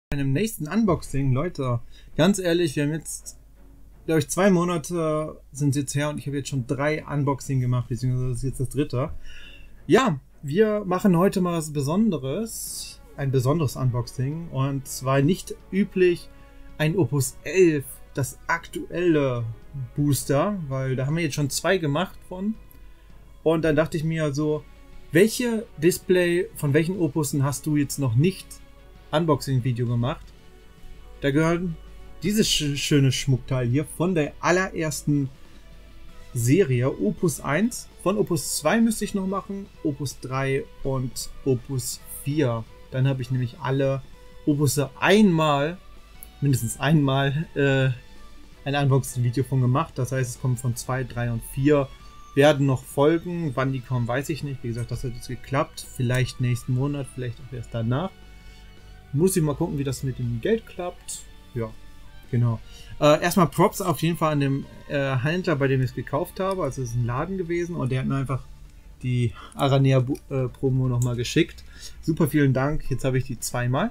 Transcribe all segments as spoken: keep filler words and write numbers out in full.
Einem nächsten Unboxing, Leute, ganz ehrlich, wir haben jetzt, glaube ich, zwei Monate sind jetzt her und ich habe jetzt schon drei Unboxing gemacht, beziehungsweise das ist jetzt das dritte. Ja, wir machen heute mal was Besonderes, ein besonderes Unboxing, und zwar nicht üblich ein Opus elf, das aktuelle Booster, weil da haben wir jetzt schon zwei gemacht von, und dann dachte ich mir so, welche Display von welchen Opussen hast du jetzt noch nicht Unboxing-Video gemacht? Da gehören dieses sch schöne Schmuckteil hier von der allerersten Serie, Opus eins. Von Opus zwei müsste ich noch machen, Opus drei und Opus vier. Dann habe ich nämlich alle Opusse einmal, mindestens einmal, äh, ein Unboxing-Video von gemacht. Das heißt, es kommt von zwei, drei und vier. Werden noch folgen. Wann die kommen, weiß ich nicht. Wie gesagt, das hat jetzt geklappt. Vielleicht nächsten Monat, vielleicht auch erst danach. Muss ich mal gucken, wie das mit dem Geld klappt. Ja, genau. Äh, erstmal Props auf jeden Fall an dem äh, Händler, bei dem ich es gekauft habe. Also es ist ein Laden gewesen und der hat mir einfach die Aranea äh, Promo nochmal geschickt. Super, vielen Dank. Jetzt habe ich die zweimal.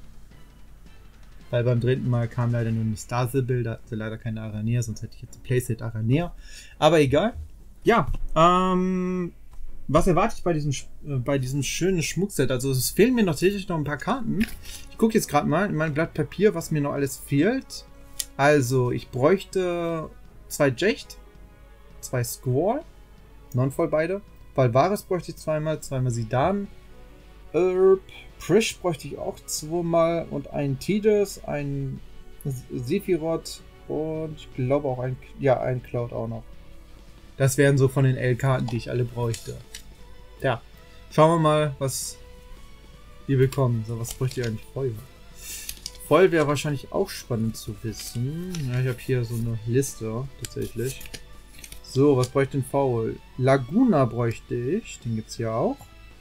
Weil beim dritten Mal kam leider nur eine Star-Sibyl, da hatte leider keine Aranea, sonst hätte ich jetzt ein Playset Aranea. Aber egal. Ja, ähm... was erwarte ich bei diesem, äh, bei diesem schönen Schmuckset? Also es fehlen mir natürlich noch ein paar Karten. Ich gucke jetzt gerade mal in mein Blatt Papier, was mir noch alles fehlt. Also ich bräuchte zwei Jecht, zwei Squall, non-voll beide. Valvaris bräuchte ich zweimal, zweimal Zidane. Äh, Prish bräuchte ich auch zweimal und einen Tidus, einen Sephiroth und ich glaube auch ein, ja, ein Cloud auch noch. Das wären so von den L-Karten, die ich alle bräuchte. Ja, schauen wir mal, was wir bekommen. So, was bräuchte ich eigentlich voll? Voll wäre wahrscheinlich auch spannend zu wissen. Ja, ich habe hier so eine Liste, tatsächlich. So, was bräuchte ich denn faul? Laguna bräuchte ich. Den gibt es ja auch.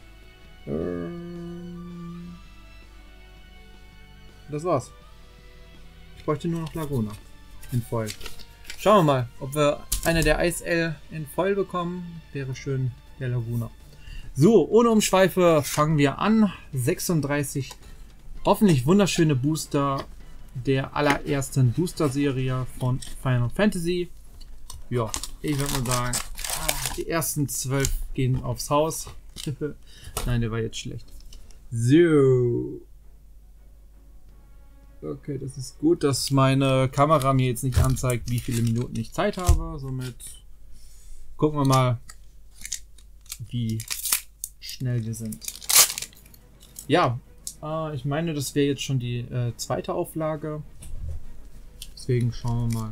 Ähm, das war's. Ich bräuchte nur noch Laguna. In voll. Schauen wir mal, ob wir eine der Eis-L in voll bekommen. Wäre schön, der Laguna. So, ohne Umschweife fangen wir an. sechsunddreißig hoffentlich wunderschöne Booster der allerersten Booster-Serie von Final Fantasy. Ja, ich würde mal sagen, die ersten zwölf gehen aufs Haus. Nein, der war jetzt schlecht. So. Okay, das ist gut, dass meine Kamera mir jetzt nicht anzeigt, wie viele Minuten ich Zeit habe. Somit gucken wir mal, wie schnell wir sind. Ja, äh, ich meine, das wäre jetzt schon die äh, zweite Auflage. Deswegen schauen wir mal.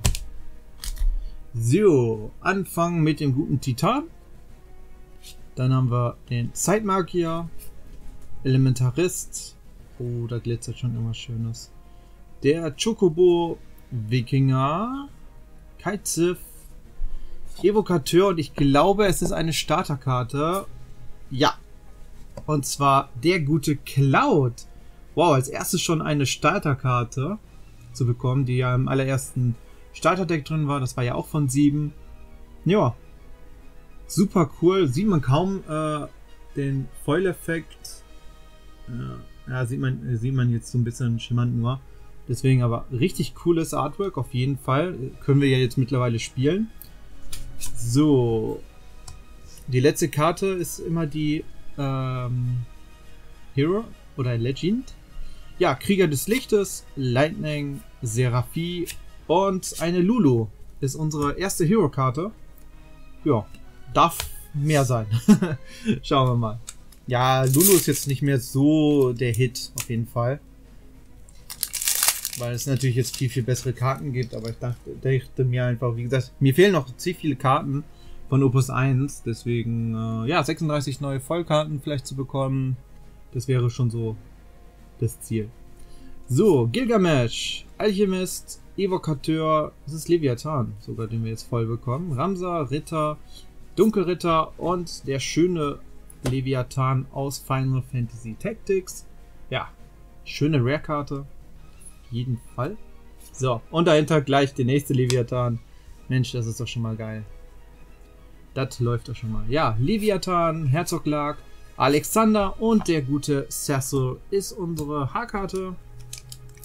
So, anfangen mit dem guten Titan. Dann haben wir den Zeitmagier, Elementarist. Oh, da glitzert schon irgendwas Schönes. Der Chocobo Wikinger, Kaizif, Evokateur, und ich glaube, es ist eine Starterkarte. Ja. Und zwar der gute Cloud. Wow, als erstes schon eine Starterkarte zu bekommen, die ja im allerersten Starterdeck drin war. Das war ja auch von sieben. Ja. Super cool. Sieht man kaum äh, den Foil-Effekt. Ja, ja, sieht man, sieht man jetzt so ein bisschen schimmern nur. Deswegen aber richtig cooles Artwork, auf jeden Fall. Können wir ja jetzt mittlerweile spielen. So. Die letzte Karte ist immer die ähm, Hero oder Legend. Ja, Krieger des Lichtes, Lightning, Seraphie und eine Lulu ist unsere erste Hero-Karte. Ja, darf mehr sein. Schauen wir mal. Ja, Lulu ist jetzt nicht mehr so der Hit, auf jeden Fall. Weil es natürlich jetzt viel, viel bessere Karten gibt, aber ich dachte, dachte mir einfach, wie gesagt, mir fehlen noch ziemlich viele Karten von Opus eins, deswegen, äh, ja, sechsunddreißig neue Vollkarten vielleicht zu bekommen, das wäre schon so das Ziel. So, Gilgamesh, Alchemist, Evokateur, das ist Leviathan, sogar den wir jetzt voll bekommen, Ramsa, Ritter, Dunkelritter und der schöne Leviathan aus Final Fantasy Tactics. Ja, schöne Rare-Karte. Jeden Fall. So, und dahinter gleich der nächste Leviathan. Mensch, das ist doch schon mal geil. Das läuft doch schon mal. Ja, Leviathan, Herzog Lark, Alexander und der gute Cecil ist unsere Haarkarte.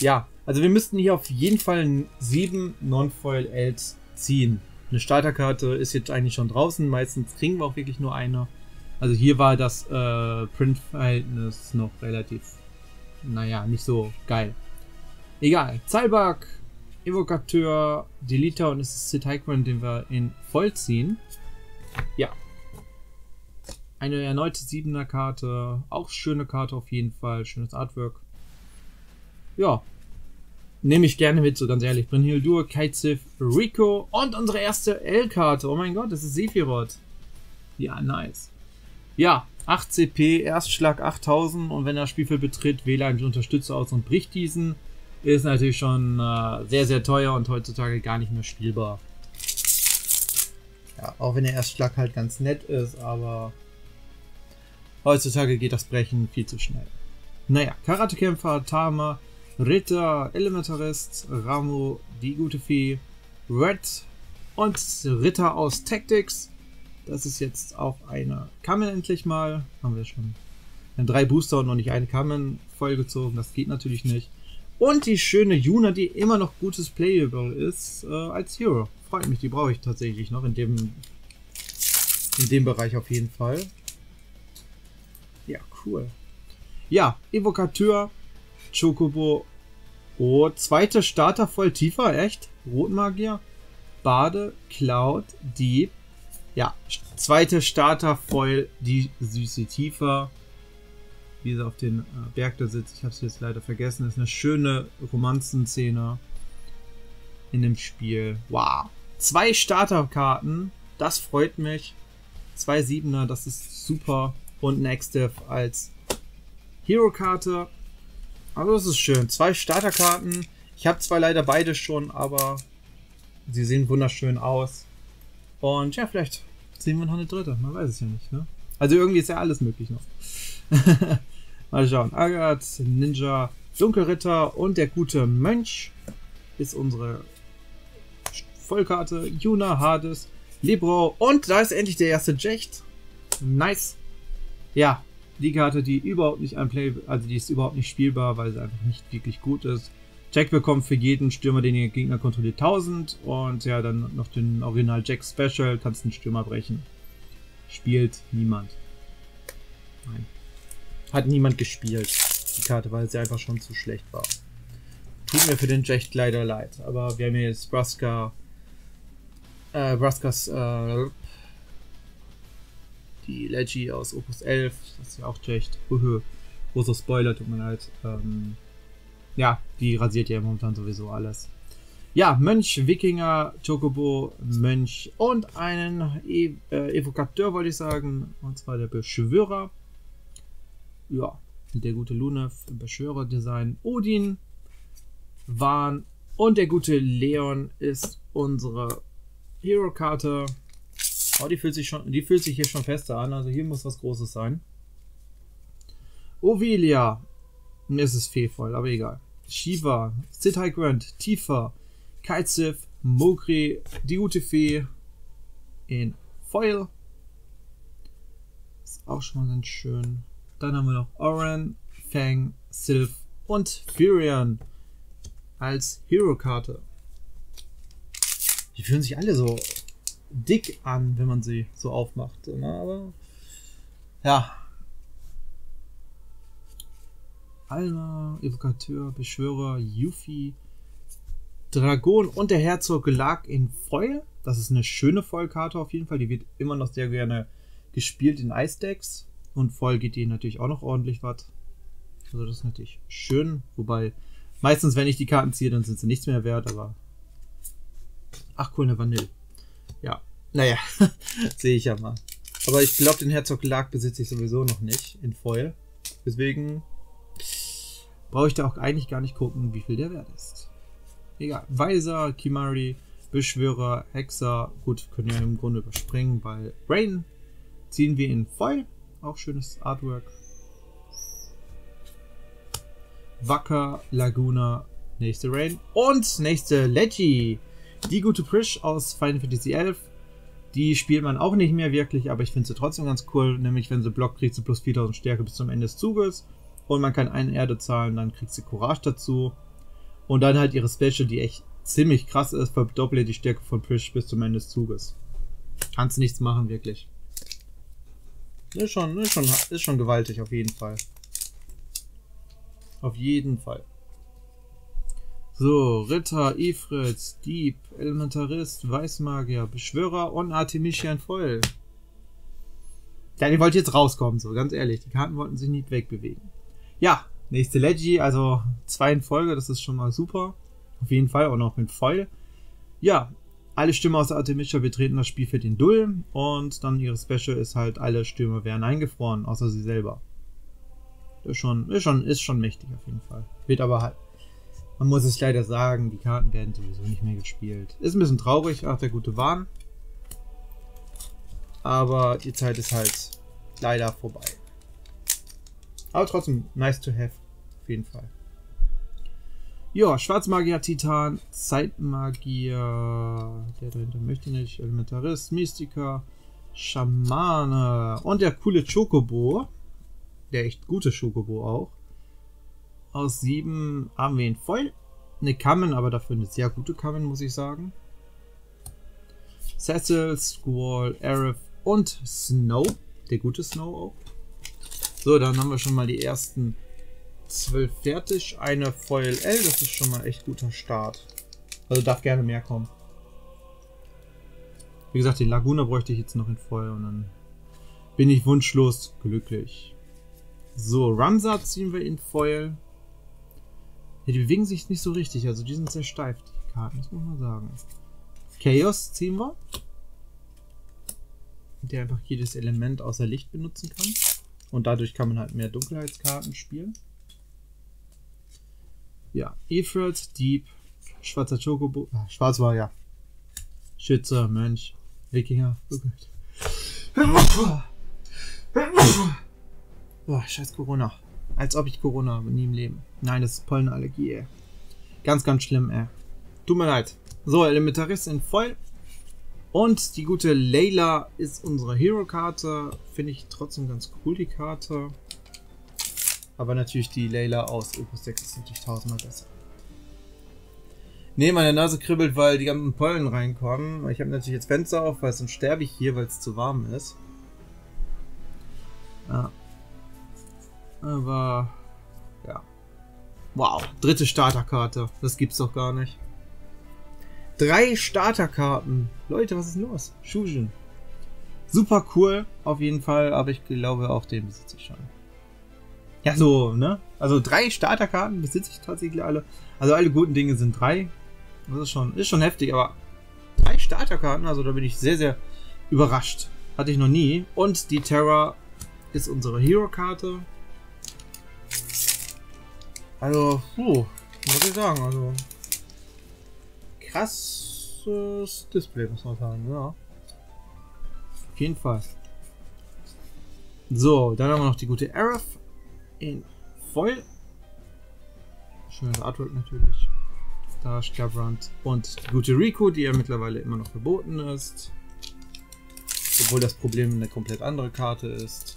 Ja, also wir müssten hier auf jeden Fall sieben Non-Foil-Elves ziehen. Eine Starterkarte ist jetzt eigentlich schon draußen. Meistens kriegen wir auch wirklich nur eine. Also hier war das äh, Print-Verhältnis noch relativ, naja, nicht so geil. Egal. Zahlbug, Evokateur, Deleter und es ist Sid Highground, den wir in Voll ziehen. Ja. Eine erneute siebener Karte. Auch schöne Karte auf jeden Fall. Schönes Artwork. Ja. Nehme ich gerne mit, so ganz ehrlich. Brynhildur, Kitesafe, Rico und unsere erste L-Karte. Oh mein Gott, das ist Sephiroth. Ja, nice. Ja, acht C P, Erstschlag achttausend und wenn das Spielfeld betritt, wähle einen Unterstützer aus und bricht diesen. Ist natürlich schon äh, sehr, sehr teuer und heutzutage gar nicht mehr spielbar. Ja, auch wenn der Erstschlag halt ganz nett ist, aber heutzutage geht das Brechen viel zu schnell. Naja, Karatekämpfer, Tama, Ritter, Elementarist, Ramu, die gute Fee, Red und Ritter aus Tactics. Das ist jetzt auch eine Kamen endlich mal. Haben wir schon. Wir haben drei Booster und noch nicht eine Kamen vollgezogen. Das geht natürlich nicht. Und die schöne Yuna, die immer noch gutes Playable ist, äh, als Hero. Freut mich, die brauche ich tatsächlich noch in dem, in dem Bereich auf jeden Fall. Ja, cool. Ja, Evokateur, Chocobo. Oh, zweite Starter voll tiefer, echt? Rotmagier, Bade, Cloud, Dieb. Ja, zweite Starter-Foil, die süße Tiefer. Wie sie auf den äh, Berg da sitzt. Ich habe es jetzt leider vergessen. Das ist eine schöne Romanzenszene in dem Spiel. Wow. Zwei Starterkarten. Das freut mich. Zwei Siebener, das ist super. Und Nextdev als Hero-Karte. Also das ist schön. Zwei Starterkarten. Ich habe zwar leider beide schon, aber sie sehen wunderschön aus. Und ja, vielleicht sehen wir noch eine dritte. Man weiß es ja nicht, ne? Also irgendwie ist ja alles möglich noch. Mal schauen. Agat, Ninja, Dunkelritter und der gute Mönch ist unsere Vollkarte. Yuna, Hades, Libro und da ist endlich der erste Jecht. Nice. Ja, die Karte, die überhaupt nicht ein Play, also die ist überhaupt nicht spielbar, weil sie einfach nicht wirklich gut ist. Jack bekommt für jeden Stürmer, den ihr Gegner kontrolliert, tausend und ja, dann noch den Original Jack Special, kannst einen Stürmer brechen. Spielt niemand. Nein. Hat niemand gespielt, die Karte, weil sie einfach schon zu schlecht war. Tut mir für den Jack leider leid, aber wir haben hier jetzt Braska, äh, Braskas, äh, die Leggy aus Opus elf, das ist ja auch Jack. Großer Spoiler, tut mir leid. Ähm, Ja, die rasiert ja momentan sowieso alles. Ja, Mönch, Wikinger, Chocobo, Mönch und einen e äh, Evokateur, wollte ich sagen. Und zwar der Beschwörer. Ja, der gute Lunev, Beschwörer-Design. Odin, Wahn und der gute Leon ist unsere Hero-Karte. Oh, die fühlt sich schon, die fühlt sich hier schon fester an. Also hier muss was Großes sein. Ovelia. Mir ist es fehlvoll, aber egal. Shiva, Sid Highground, Tifa, Kitesafe, Mokri, die gute Fee in Foil. Ist auch schon mal ganz schön. Dann haben wir noch Oran, Fang, Sylph und Furion als Hero-Karte. Die fühlen sich alle so dick an, wenn man sie so aufmacht. Aber ja. Alma, Evokateur, Beschwörer, Yuffie, Dragon und der Herzog lag in Foil. Das ist eine schöne Foil-Karte auf jeden Fall. Die wird immer noch sehr gerne gespielt in Ice-Decks. Und Foil geht die natürlich auch noch ordentlich was. Also das ist natürlich schön. Wobei, meistens wenn ich die Karten ziehe, dann sind sie nichts mehr wert. Aber ach cool, eine Vanille. Ja, naja, sehe ich ja mal. Aber ich glaube, den Herzog lag besitze ich sowieso noch nicht in Foil. Deswegen brauche ich da auch eigentlich gar nicht gucken, wie viel der wert ist. Egal. Weiser, Kimari, Beschwörer, Hexer. Gut, können wir im Grunde überspringen. Bei Rain ziehen wir in Foil. Auch schönes Artwork. Wacker, Laguna, nächste Rain. Und nächste Leggy. Die gute Prish aus Final Fantasy elf. Die spielt man auch nicht mehr wirklich, aber ich finde sie trotzdem ganz cool. Nämlich, wenn sie blockt, kriegt sie plus viertausend Stärke bis zum Ende des Zuges. Und man kann eine Erde zahlen, dann kriegt sie Courage dazu. Und dann halt ihre Special, die echt ziemlich krass ist, verdoppelt die Stärke von Prish bis zum Ende des Zuges. Kannst nichts machen, wirklich. Ist schon, ist schon, ist schon gewaltig, auf jeden Fall. Auf jeden Fall. So, Ritter, Ifrit, Dieb, Elementarist, Weißmagier, Beschwörer und Artemisian Foil. Ja, die wollte jetzt rauskommen, so, ganz ehrlich. Die Karten wollten sich nicht wegbewegen. Ja, nächste Leggy, also zwei in Folge, das ist schon mal super. Auf jeden Fall, auch noch mit Foil. Ja, alle Stürmer aus Artemisia betreten das Spielfeld in Dull. Und dann ihre Special ist halt, alle Stürmer werden eingefroren, außer sie selber. Das ist schon, ist schon, ist schon mächtig auf jeden Fall. Wird aber halt, man muss es leider sagen, die Karten werden sowieso nicht mehr gespielt. Ist ein bisschen traurig, ach der gute Wahn. Aber die Zeit ist halt leider vorbei. Aber trotzdem, nice to have. Auf jeden Fall. Ja, Schwarzmagier, Titan, Zeitmagier, der dahinter möchte nicht, Elementarist, Mystiker, Schamane und der coole Chocobo. Der echt gute Chocobo auch. Aus sieben haben wir ihn voll. Eine Kammen, aber dafür eine sehr gute Kammen, muss ich sagen. Cecil, Squall, Aerith und Snow. Der gute Snow auch. So, dann haben wir schon mal die ersten zwölf fertig. Eine Foil L, das ist schon mal echt guter Start. Also darf gerne mehr kommen. Wie gesagt, den Laguna bräuchte ich jetzt noch in Foil und dann bin ich wunschlos glücklich. So, Ramsar ziehen wir in Foil. Ja, die bewegen sich nicht so richtig, also die sind sehr steif, die Karten, das muss man sagen. Chaos ziehen wir. Der einfach jedes Element außer Licht benutzen kann. Und dadurch kann man halt mehr Dunkelheitskarten spielen. Ja, Ifrit, Dieb, schwarzer Chocobo, ah, schwarz war ja. Schütze, Mönch, Wikinger, oh Gott. Boah, scheiß Corona. Als ob ich Corona habe, nie im Leben. Nein, das ist Pollenallergie, ey. Ganz, ganz schlimm, ey. Tut mir leid. So, Elementarist in Voll. Und die gute Layla ist unsere Hero-Karte. Finde ich trotzdem ganz cool, die Karte. Aber natürlich die Layla aus Opus sechs ist natürlich tausendmal besser. Ne, meine Nase kribbelt, weil die ganzen Pollen reinkommen. Ich habe natürlich jetzt Fenster auf, weil sonst sterbe ich hier, weil es zu warm ist. Ja. Aber, ja. Wow, dritte Starterkarte. Das gibt's doch gar nicht. Drei Starterkarten. Leute, was ist los? Shujin. Super cool, auf jeden Fall, aber ich glaube auch den besitze ich schon. Ja, so, ne? Also drei Starterkarten besitze ich tatsächlich alle. Also alle guten Dinge sind drei. Das ist schon, ist schon heftig, aber drei Starterkarten, also da bin ich sehr, sehr überrascht. Hatte ich noch nie. Und die Terra ist unsere Hero-Karte. Also, puh, muss ich sagen, also krasses Display, muss man sagen, ja. Auf jeden Fall. So, dann haben wir noch die gute Aerith in Voll. Schönes Artwork natürlich. Da Scabrand und die gute Riku, die ja mittlerweile immer noch verboten ist. Obwohl das Problem eine komplett andere Karte ist.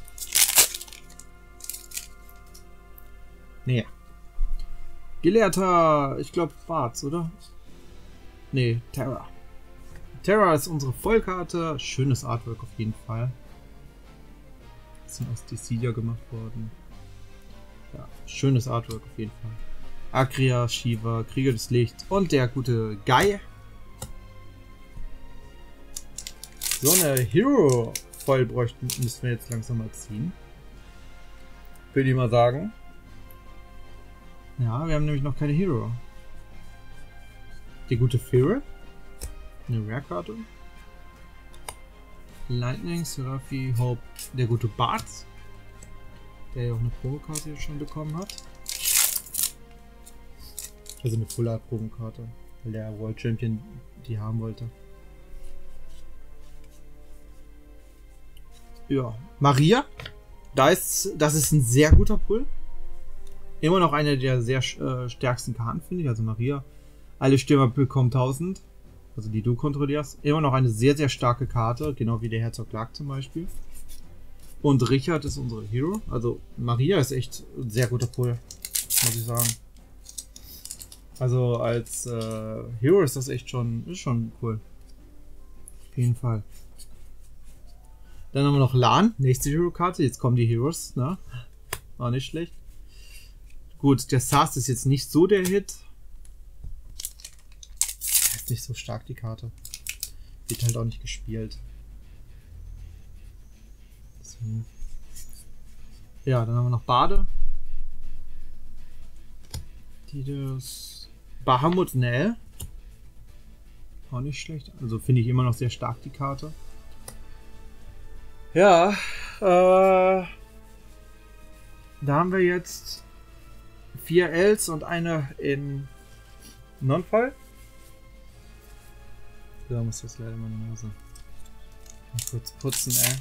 Nee. Gelehrter, ich glaube Barts, oder? Nee, Terra. Terra ist unsere Vollkarte. Schönes Artwork auf jeden Fall. Bisschen aus Dissidia gemacht worden. Ja, schönes Artwork auf jeden Fall. Akria, Shiva, Krieger des Lichts und der gute Guy. So eine Hero voll bräuchten, müssen wir jetzt langsam mal ziehen. Würde ich mal sagen. Ja, wir haben nämlich noch keine Hero. Die gute Feral. Eine Rare-Karte. Lightning, Seraphi, Hope. Der gute Barts. Der ja auch eine Promo-Karte jetzt schon bekommen hat. Also eine Full-Art-Promo-Karte. Weil der World Champion die haben wollte. Ja. Maria. Da ist, das ist ein sehr guter Pull. Immer noch eine der sehr äh, stärksten Karten, finde ich. Also Maria. Alle Stürmer bekommen tausend. Also die du kontrollierst. Immer noch eine sehr, sehr starke Karte. Genau wie der Herzog Clark zum Beispiel. Und Richard ist unsere Hero. Also Maria ist echt ein sehr guter Pull. Muss ich sagen. Also als äh, Hero ist das echt schon, ist schon cool. Auf jeden Fall. Dann haben wir noch Lan, nächste Hero-Karte. Jetzt kommen die Heroes, ne? War nicht schlecht. Gut, der Sast ist jetzt nicht so der Hit. Ist nicht so stark, die Karte. Wird halt auch nicht gespielt. So. Ja, dann haben wir noch Bade. Die das Bahamut Nell. Auch nicht schlecht. Also finde ich immer noch sehr stark, die Karte. Ja, äh, da haben wir jetzt vier Ls und eine in Non-Fall. Da muss jetzt leider meine Nase mal kurz putzen, ey.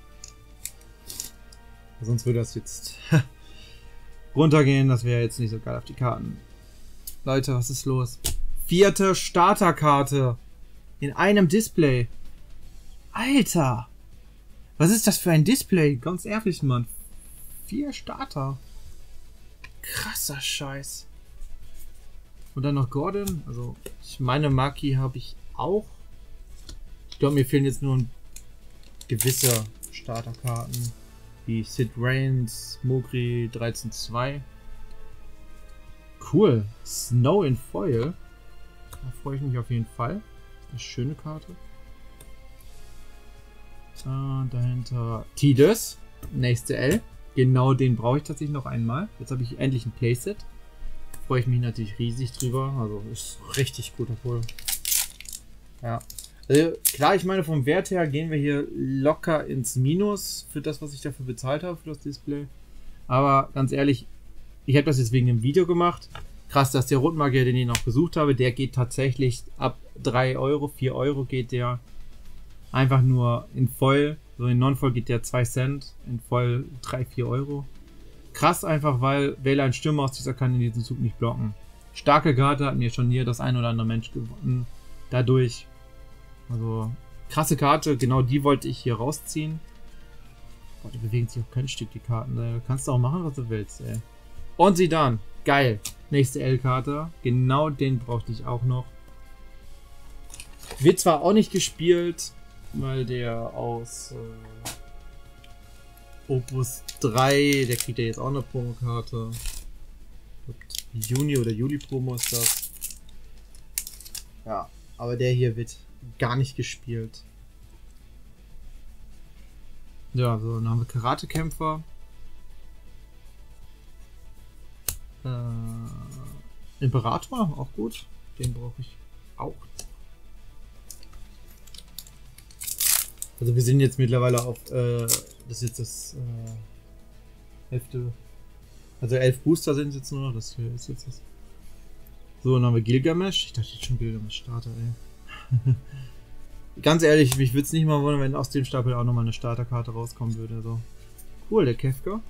Sonst würde das jetzt runtergehen. Das wäre jetzt nicht so geil auf die Karten. Leute, was ist los? Vierte Starterkarte in einem Display. Alter! Was ist das für ein Display? Ganz ehrlich, Mann. Vier Starter. Krasser Scheiß. Und dann noch Gordon. Also, ich meine, Maki habe ich auch. Ich glaube, mir fehlen jetzt nur gewisse Starterkarten. Wie Sid Reigns, Mogri dreizehn zwei. Cool. Snow in Foil. Da freue ich mich auf jeden Fall. Eine schöne Karte. So, dahinter Tidus. Nächste L. Genau den brauche ich tatsächlich noch einmal. Jetzt habe ich endlich ein Playset. Freue ich mich natürlich riesig drüber. Also ist richtig gut, obwohl. Ja. Also, klar, ich meine, vom Wert her gehen wir hier locker ins Minus für das, was ich dafür bezahlt habe, für das Display. Aber ganz ehrlich, ich habe das jetzt wegen dem Video gemacht. Krass, dass der Rotmagier, den ich noch gesucht habe, der geht tatsächlich ab drei Euro, vier Euro geht der einfach nur in Foil. So in Non-Foil geht der zwei Cent, in Foil drei, vier Euro. Krass einfach, weil Wähler ein Stürmer aus dieser kann in diesem Zug nicht blocken. Starke Karte hat mir schon hier das ein oder andere Mensch gewonnen. Dadurch. Also krasse Karte, genau die wollte ich hier rausziehen. Boah, die bewegen sich auch kein Stück, die Karten. Da kannst du auch machen, was du willst, ey. Und sieh dann. Geil. Nächste L-Karte. Genau den brauchte ich auch noch. Wird zwar auch nicht gespielt, weil der aus äh, Opus drei, der kriegt ja jetzt auch eine Promokarte. Juni oder Juli Promo ist das. Ja, aber der hier wird gar nicht gespielt. Ja, so, dann haben wir Karatekämpfer. Äh, Imperator, auch gut. Den brauche ich auch. Also wir sind jetzt mittlerweile auf, äh, das ist jetzt das äh, Hälfte. Also elf Booster sind jetzt nur noch, das hier ist jetzt das. So, dann haben wir Gilgamesh. Ich dachte jetzt schon Gilgamesh Starter, ey. Ganz ehrlich, mich würde es nicht mal wundern, wenn aus dem Stapel auch nochmal eine Starterkarte rauskommen würde. Also. Cool, der Kefka.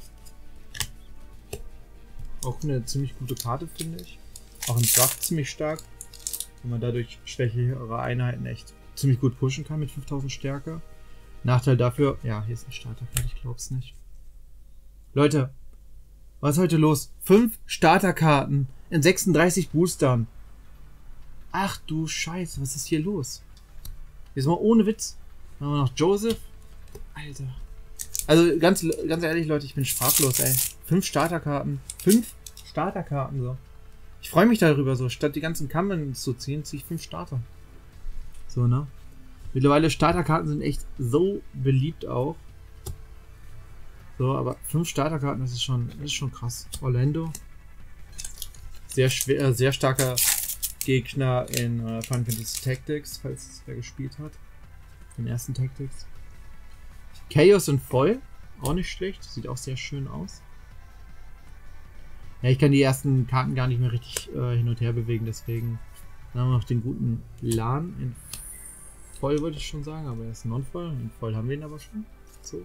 Auch eine ziemlich gute Karte, finde ich. Auch im Draft ziemlich stark. Wenn man dadurch schwächere Einheiten echt ziemlich gut pushen kann mit fünftausend Stärke. Nachteil dafür, ja, hier ist eine Starterkarte, ich glaube es nicht. Leute, was ist heute los? Fünf Starterkarten in sechsunddreißig Boostern. Ach du Scheiße, was ist hier los? Jetzt mal ohne Witz. Dann haben wir noch Joseph. Alter. Also ganz, ganz ehrlich, Leute, ich bin sprachlos, ey. Fünf Starterkarten. Fünf Starterkarten, so. Ich freue mich darüber, so. Statt die ganzen Kammern zu ziehen, ziehe ich fünf Starter. So, ne? Mittlerweile Starterkarten sind echt so beliebt auch. So, aber fünf Starterkarten, das ist schon, das ist schon krass. Orlando. Sehr schwer, sehr starker Gegner in äh, Final Fantasy Tactics, falls es wer gespielt hat. Den ersten Tactics. Chaos und Foil. Auch nicht schlecht. Sieht auch sehr schön aus. Ja, ich kann die ersten Karten gar nicht mehr richtig äh, hin und her bewegen, deswegen. Dann haben wir noch den guten Lan in Foil, wollte ich schon sagen, aber er ist Non-Foil. In Foil haben wir ihn aber schon. So.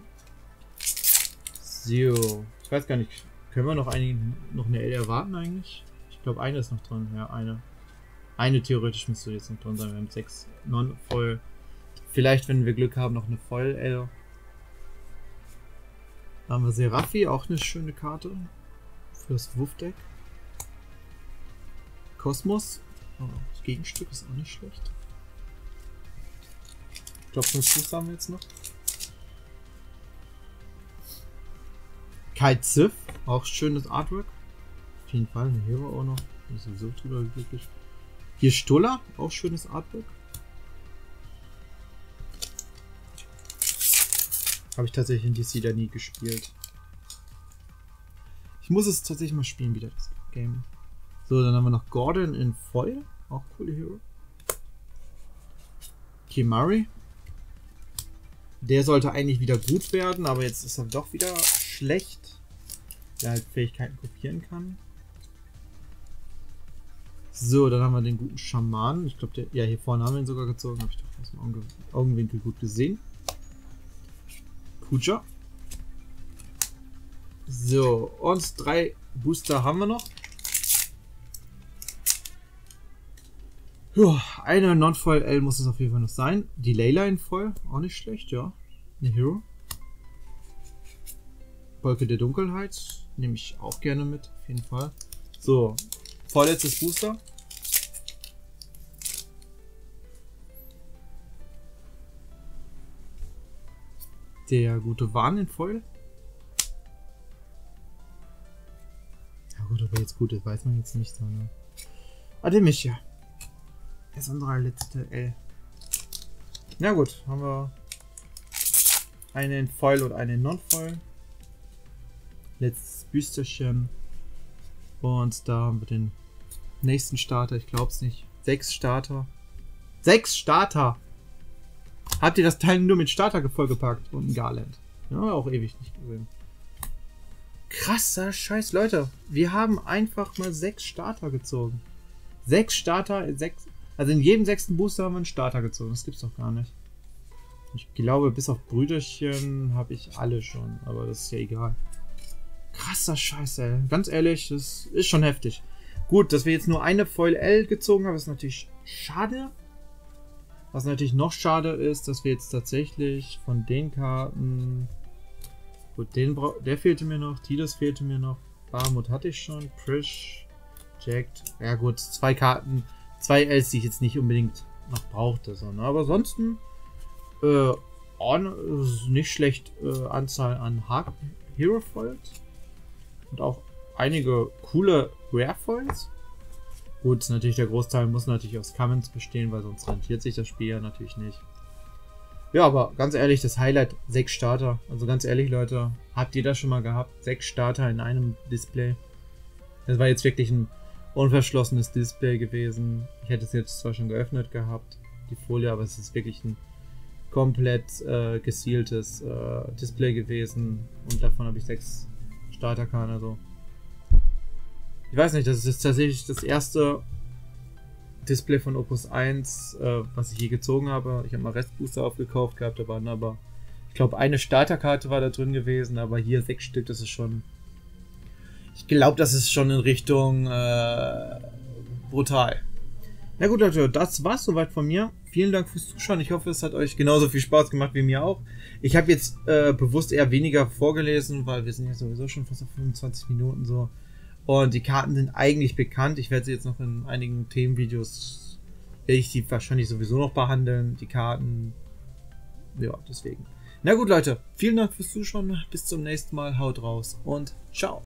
So. Ich weiß gar nicht, können wir noch, einen, noch eine L erwarten eigentlich? Ich glaube, eine ist noch drin. Ja, eine. Eine theoretisch müsste jetzt noch drin sein. Wir haben sechs Non-Foil. Vielleicht, wenn wir Glück haben, noch eine Foil-L. Da haben wir Seraphi, auch eine schöne Karte. Fürs Wuff-Deck. Kosmos. Oh, das Gegenstück ist auch nicht schlecht. Ich glaube, fünf Fuß haben wir jetzt noch. Kite Sith, auch schönes Artwork. Auf jeden Fall, eine Hero auch noch. Das ist sowieso drüber glücklich. Hier Stola, auch schönes Artwork. Habe ich tatsächlich in D C da nie gespielt. Ich muss es tatsächlich mal spielen wieder, das Game. So, dann haben wir noch Gordon in Foil. Auch coole Hero. Kimari. Der sollte eigentlich wieder gut werden, aber jetzt ist er doch wieder schlecht. Der halt Fähigkeiten kopieren kann. So, dann haben wir den guten Schamanen. Ich glaube, der. Ja, hier vorne haben wir ihn sogar gezogen. Habe ich doch aus dem Augen, Augenwinkel gut gesehen. Kuja. So, und drei Booster haben wir noch. Ja, eine Non-Foil L muss es auf jeden Fall noch sein. Die Layla in Foil, auch nicht schlecht, ja. Eine Hero. Wolke der Dunkelheit, nehme ich auch gerne mit, auf jeden Fall. So, vorletztes Booster. Der gute Wahn in Foil. Ja gut, ob er jetzt gut ist, weiß man jetzt nicht so, ne? Ademicia. Das ist unsere letzte L. Na gut, haben wir eine in Foil und eine in Non-Foil. Letztes Büsterchen. Und da haben wir den nächsten Starter, ich glaub's nicht. Sechs Starter. Sechs Starter! Habt ihr das Teil nur mit Starter vollgepackt? Und ein Garland. Ja, auch ewig nicht gesehen. Krasser Scheiß, Leute. Wir haben einfach mal sechs Starter gezogen. Sechs Starter in sechs. Also in jedem sechsten Booster haben wir einen Starter gezogen. Das gibt's doch gar nicht. Ich glaube, bis auf Brüderchen habe ich alle schon. Aber das ist ja egal. Krasser Scheiß, ey. Ganz ehrlich, das ist schon heftig. Gut, dass wir jetzt nur eine Foil L gezogen haben, ist natürlich schade. Was natürlich noch schade ist, dass wir jetzt tatsächlich von den Karten... Gut, den bra der fehlte mir noch, Tidus fehlte mir noch, Bahamut hatte ich schon, Prish, Jacked. Ja gut, zwei Karten, zwei Ls, die ich jetzt nicht unbedingt noch brauchte. So, ne? Aber ansonsten äh, on, nicht schlecht äh, Anzahl an Hero Foils. Und auch einige coole Rare Foils. Gut, natürlich der Großteil muss natürlich aus Commons bestehen, weil sonst rentiert sich das Spiel ja natürlich nicht. Ja, aber ganz ehrlich, das Highlight, sechs Starter. Also ganz ehrlich, Leute, habt ihr das schon mal gehabt? Sechs Starter in einem Display. Das war jetzt wirklich ein unverschlossenes Display gewesen. Ich hätte es jetzt zwar schon geöffnet gehabt, die Folie, aber es ist wirklich ein komplett äh, gesealtes äh, Display gewesen. Und davon habe ich sechs Starterkarten, also ich weiß nicht, das ist tatsächlich das erste Display von Opus eins, äh, was ich je gezogen habe. Ich habe mal Restbooster aufgekauft gehabt, da waren aber, ich glaube, eine Starterkarte war da drin gewesen, aber hier sechs Stück, das ist schon, ich glaube, das ist schon in Richtung äh, brutal. Na gut, Leute, das war's soweit von mir. Vielen Dank fürs Zuschauen. Ich hoffe, es hat euch genauso viel Spaß gemacht wie mir auch. Ich habe jetzt äh, bewusst eher weniger vorgelesen, weil wir sind ja sowieso schon fast auf fünfundzwanzig Minuten so. Und die Karten sind eigentlich bekannt. Ich werde sie jetzt noch in einigen Themenvideos, werde ich die wahrscheinlich sowieso noch behandeln. Die Karten. Ja, deswegen. Na gut, Leute. Vielen Dank fürs Zuschauen. Bis zum nächsten Mal. Haut raus und ciao.